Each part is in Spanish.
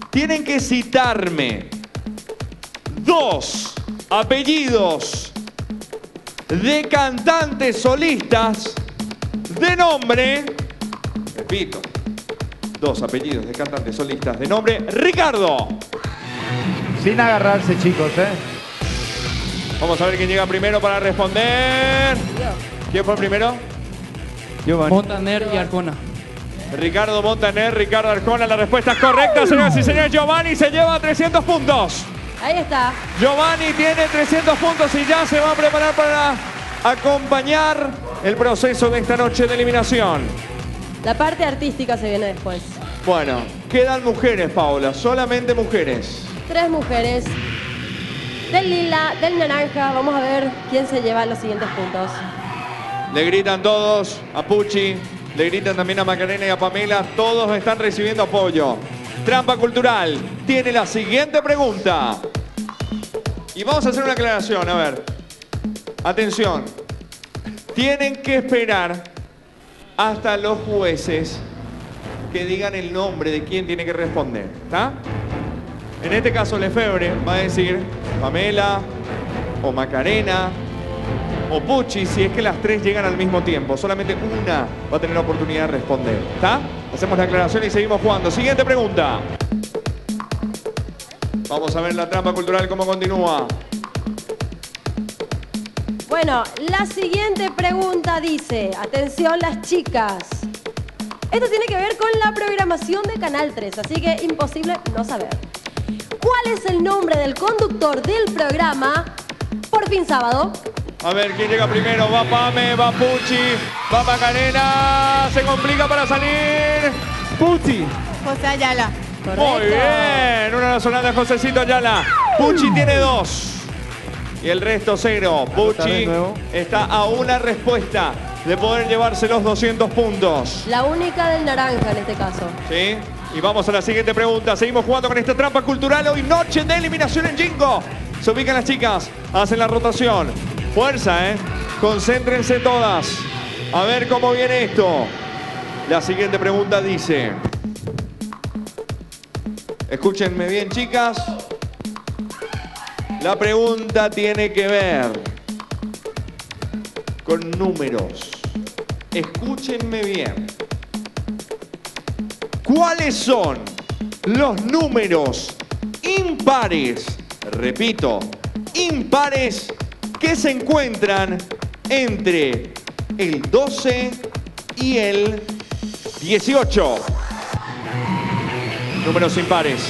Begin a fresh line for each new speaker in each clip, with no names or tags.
Tienen que citarme 2 apellidos de cantantes solistas de nombre, repito, 2 apellidos de cantantes solistas de nombre Ricardo.
Sin agarrarse, chicos, ¿eh?
Vamos a ver quién llega primero para responder. ¿Quién fue primero?
Giovanni.
Montaner y Arjona.
Ricardo Montaner, Ricardo Arjona. La respuesta es correcta, señoras y señores. Giovanni se lleva 300 puntos.
Ahí está.
Giovanni tiene 300 puntos y ya se va a preparar para acompañar el proceso de esta noche de eliminación.
La parte artística se viene después.
Bueno, quedan mujeres, Paola. Solamente mujeres.
3 mujeres. Del lila, del naranja. Vamos a ver quién se lleva los siguientes puntos.
Le gritan todos a Pucci, le gritan también a Macarena y a Pamela. Todos están recibiendo apoyo. Trampa Cultural tiene la siguiente pregunta. Y vamos a hacer una aclaración, a ver. Atención. Tienen que esperar hasta los jueces que digan el nombre de quién tiene que responder. ¿Está? En este caso, Lefebvre va a decir Pamela o Macarena o Pucci, si es que las 3 llegan al mismo tiempo. Solamente una va a tener la oportunidad de responder. ¿Está? Hacemos la aclaración y seguimos jugando. Siguiente pregunta. Vamos a ver la trampa cultural cómo continúa.
Bueno, la siguiente pregunta dice, atención las chicas. Esto tiene que ver con la programación de Canal 3, así que imposible no saber. ¿Cuál es el nombre del conductor del programa Por Fin Sábado?
A ver, ¿quién llega primero? Va Pame, va Pucci, va Macarena. Se complica para salir. Pucci.
José Ayala.
Muy bien. Una nacional de Josecito Ayala. Pucci tiene 2. Y el resto 0. Pucci está a una respuesta de poder llevarse los 200 puntos.
La única del naranja en este caso.
¿Sí? Y vamos a la siguiente pregunta. Seguimos jugando con esta trampa cultural. Hoy noche de eliminación en Jingo. Se ubican las chicas. Hacen la rotación. Fuerza, ¿eh? Concéntrense todas. A ver cómo viene esto. La siguiente pregunta dice... Escúchenme bien, chicas. La pregunta tiene que ver con números. Escúchenme bien. ¿Cuáles son los números impares? Repito, impares que se encuentran entre el 12 y el 18. Números impares.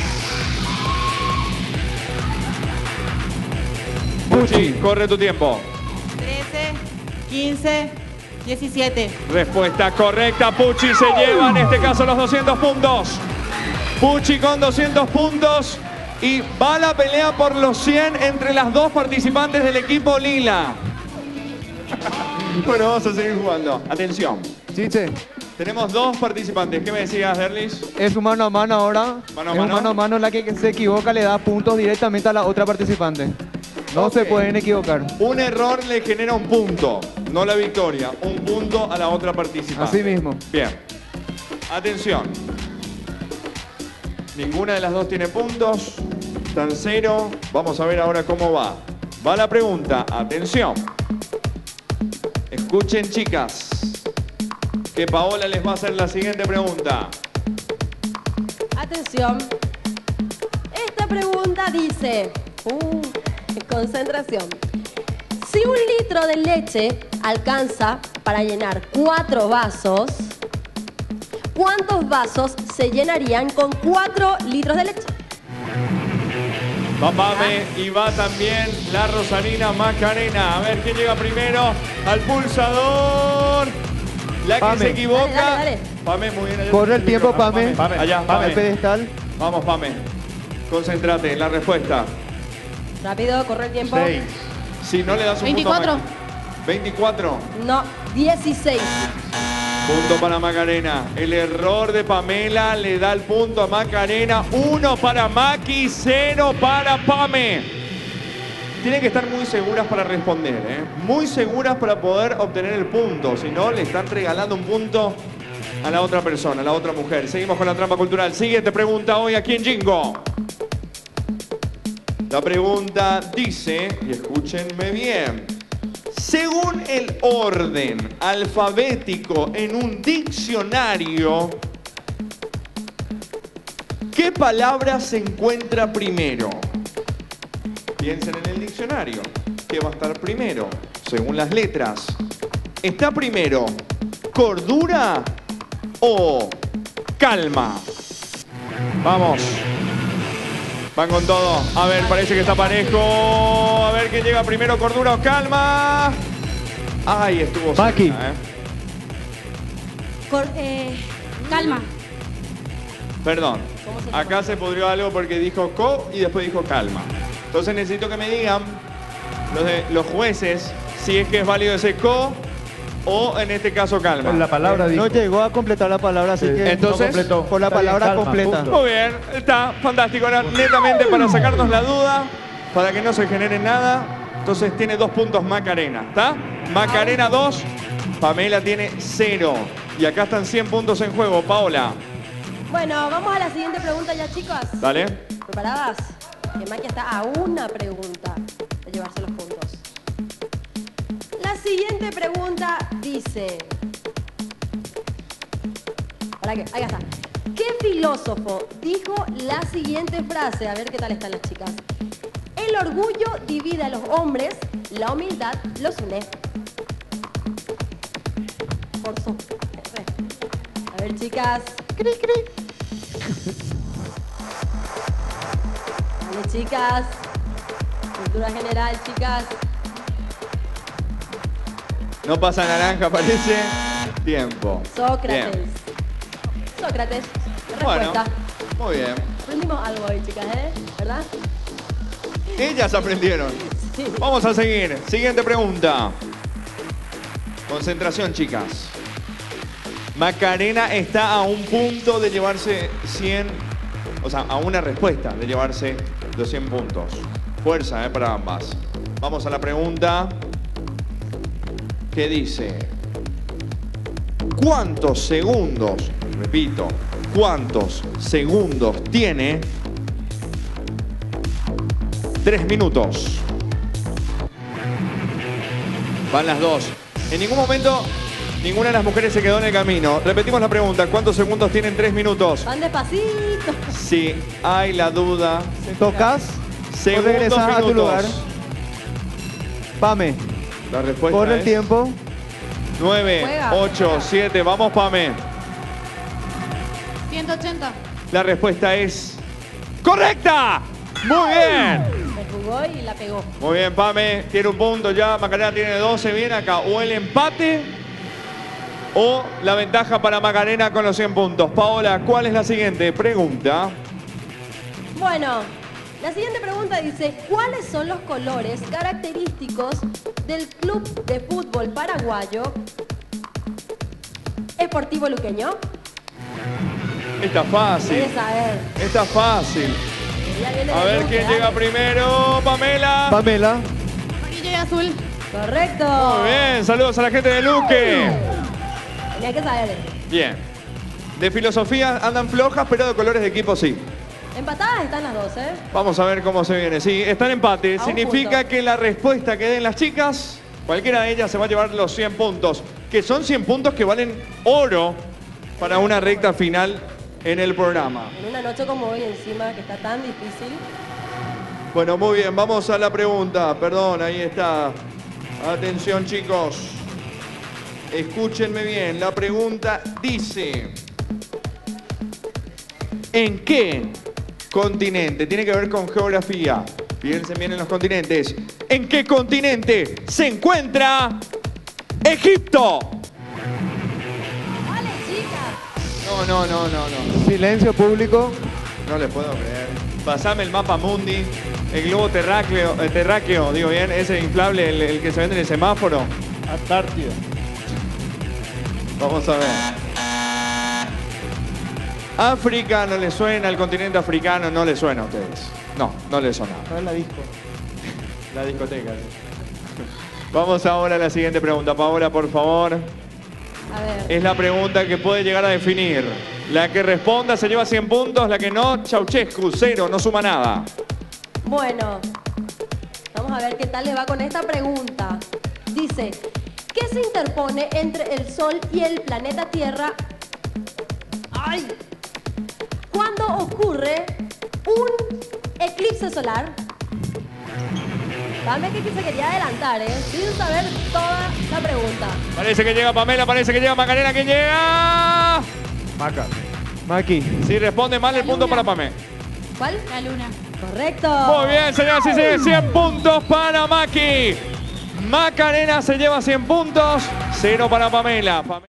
Pucci, corre tu tiempo.
13, 15, 17.
Respuesta correcta. Pucci se lleva en este caso los 200 puntos. Pucci con 200 puntos. Y va la pelea por los 100 entre las 2 participantes del equipo lila. Bueno, vamos a seguir jugando. Atención.
Chiche,
Tenemos 2 participantes. ¿Qué me decías, Derlis?
es un mano a mano ahora.
¿Mano a
es
mano?
un mano a mano, la que se equivoca le da puntos directamente a la otra participante. No
Ok.
se pueden equivocar.
Un error le genera un punto, no la victoria. Un punto a la otra participante.
Así mismo.
Bien. Atención. Ninguna de las 2 tiene puntos. Están 0. Vamos a ver ahora cómo va. Va la pregunta. Atención. Escuchen, chicas, que Paola les va a hacer la siguiente pregunta.
Atención. Esta pregunta dice... concentración. Si 1 litro de leche alcanza para llenar 4 vasos, ¿cuántos vasos se llenarían con 4 litros de leche?
Va Pame y va también la Rosalina Macarena. A ver quién llega primero al pulsador. La que
Pame.
se equivoca.
Dale, dale.
Pame, muy bien. Allá
Corre el tiempo, Pame.
Allá,
El
Pame.
pedestal.
Vamos, Pame. Concéntrate en la respuesta.
Rápido, corre el tiempo.
6. Si no le das un
24.
punto a Macarena. 24.
No, 16.
Punto para Macarena. El error de Pamela le da el punto a Macarena. 1 para Maki, 0 para Pame. Tienen que estar muy seguras para responder, ¿eh? Muy seguras para poder obtener el punto. Si no, le están regalando un punto a la otra persona, a la otra mujer. Seguimos con la trampa cultural. Siguiente pregunta hoy aquí en Jingo. La pregunta dice, y escúchenme bien, según el orden alfabético en un diccionario, ¿qué palabra se encuentra primero? Piensen en el diccionario. ¿Qué va a estar primero? Según las letras. ¿Está primero cordura o calma? Vamos. Van con todo. A ver, parece que está parejo. A ver quién llega primero, cordura o calma. Ay, estuvo
Paqui.
cerca,
Calma.
Perdón.
¿Cómo se
Acá se pudrió algo porque dijo co y después dijo calma. Entonces necesito que me digan los jueces si es que es válido ese co o en este caso calma.
La palabra dijo.
No llegó a completar la palabra, así
Sí.
que
Entonces,
no completó.
por la
Está bien,
palabra
calma,
completa.
punto.
Muy bien, está fantástico. Ahora, netamente para sacarnos la duda, para que no se genere nada. Entonces tiene 2 puntos Macarena, ¿está? Macarena 2, Pamela tiene 0. Y acá están 100 puntos en juego, Paola.
Bueno, vamos a la siguiente pregunta ya, chicos.
Dale.
¿Preparadas? Que Maki está a una pregunta de llevarse los puntos. La siguiente pregunta dice... ¿Para qué? Ahí está. ¿Qué filósofo dijo la siguiente frase? A ver qué tal están las chicas. El orgullo divide a los hombres, la humildad los une. Por su... A ver, chicas. Cri, cri. Vale, chicas. Cultura general, chicas.
No pasa naranja, parece. Tiempo.
Sócrates.
Bien.
Sócrates.
Bueno,
Respuesta.
muy bien.
Aprendimos algo hoy, chicas, ¿eh? ¿Verdad?
Ellas aprendieron.
Sí.
Vamos a seguir. Siguiente pregunta. Concentración, chicas. Macarena está a un punto de llevarse 100, o sea, a una respuesta de llevarse los 100 puntos. Fuerza, para ambas. Vamos a la pregunta que dice: ¿cuántos segundos, repito, cuántos segundos tiene 3 minutos? Van las dos. En ningún momento ninguna de las mujeres se quedó en el camino. Repetimos la pregunta. ¿Cuántos segundos tienen 3 minutos?
Van despacito.
Si hay la duda.
Tocas,
Segundos,
regresas a tu
minutos.
lugar. Pame,
La respuesta
corre el
es
tiempo.
9,
Juega.
8, 7. Vamos, Pame.
180.
La respuesta es correcta. Muy bien.
Se jugó y la pegó.
Muy bien, Pame. Tiene un punto ya. Macarena tiene 12. Bien acá. O el empate o la ventaja para Macarena con los 100 puntos. Paola, ¿cuál es la siguiente pregunta?
Bueno, la siguiente pregunta dice: ¿cuáles son los colores característicos del Club de Fútbol Paraguayo Sportivo Luqueño?
Está fácil.
Quieres saber.
Está fácil.
Ya viene
A
de
ver
Luque,
quién
dale.
llega primero. Pamela.
Pamela,
Amarillo y azul.
Correcto.
Muy bien. Saludos a la gente de Luque.
Tenía que saber.
Bien. De filosofía andan flojas, pero de colores de equipo sí.
Empatadas están las dos, ¿eh?
Vamos a ver cómo se viene. Sí, está en empate.
A un
Significa
punto.
que la respuesta que den las chicas, cualquiera de ellas se va a llevar los 100 puntos. Que son 100 puntos que valen oro para una recta final en el programa.
En una noche como hoy encima, que está tan difícil.
Bueno, muy bien. Vamos a la pregunta. Perdón, ahí está. Atención, chicos. Escúchenme bien. La pregunta dice: ¿en qué continente? Tiene que ver con geografía. Piensen bien en los continentes. ¿En qué continente se encuentra Egipto?
¡Vale, chicas!
No.
silencio público.
No les puedo creer. Pasame el mapa mundi. El globo terráqueo, digo bien, ese inflable, el que se vende en el semáforo.
Antártida.
Vamos a ver. África no le suena, el continente africano no le suena a ustedes. No le suena.
No es la disco.
La discoteca. Sí. Vamos ahora a la siguiente pregunta. Paola, por favor.
A ver.
es la pregunta que puede llegar a definir. La que responda se lleva 100 puntos, la que no, Ceausescu, 0, no suma nada.
Bueno, vamos a ver qué tal le va con esta pregunta. Dice, ¿qué se interpone entre el Sol y el planeta Tierra? ¡Ay! ¿Cuándo ocurre un eclipse solar? Dame que se quería adelantar, sin saber toda la pregunta.
Parece que llega Pamela, parece que llega Macarena, ¿quién llega?
Maca. Maki.
Si responde mal, el punto para Pamela.
¿Cuál?
La luna.
Correcto.
Muy bien, señoras y señores, 100 puntos para Maki. Macarena se lleva 100 puntos, 0 para Pamela.